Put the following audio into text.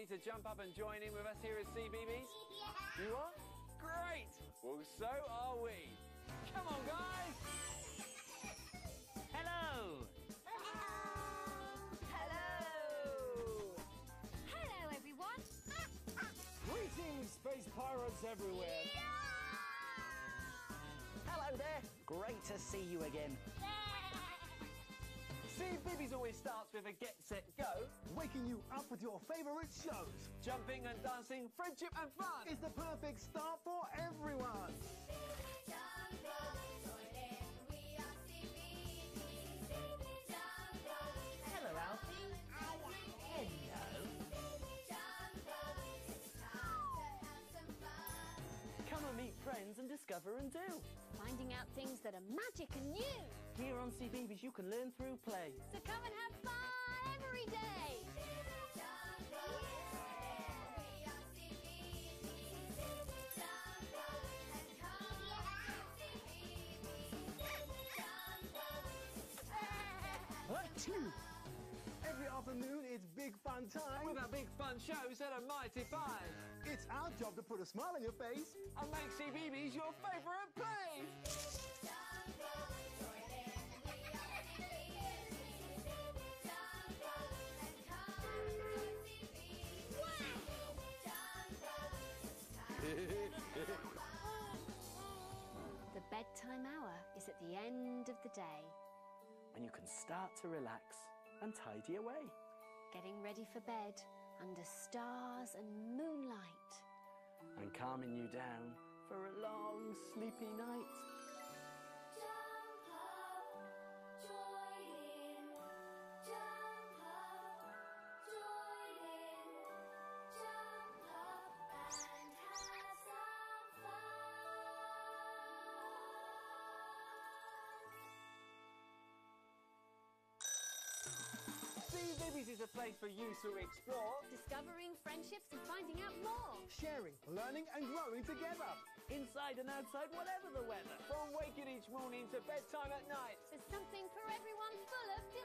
ready to jump up and join in with us here at CBeebies? Yeah. You are? Great! Well, so are we. Come on, guys! Hello! Hello. Hello, everyone. Greetings, space pirates everywhere. Hello there! Great to see you again. CBeebies always starts with a get, set, go. Waking you up with your favourite shows. Jumping and dancing, friendship and fun. It's the perfect start for everyone. Hello, Alfie. Come and meet friends and discover and do. Finding out things that are magic and new. Here on CBeebies, you can learn through play. So come and have fun every day. Achoo! Every afternoon, it's big fun time. With our big fun shows at a Mighty Five. It's our job to put a smile on your face. And make CBeebies your favourite place. The bedtime hour is at the end of the day. When you can start to relax and tidy away. Getting ready for bed under stars and moonlight. And calming you down for a long, sleepy night. Jump up, join in. Jump up, join in. Jump up and have some fun. CBeebies is a place for you to explore. Discovering friendships and finding out more. Sharing, learning and growing together. Inside and outside, whatever the weather. From waking each morning to bedtime at night. There's something for everyone full of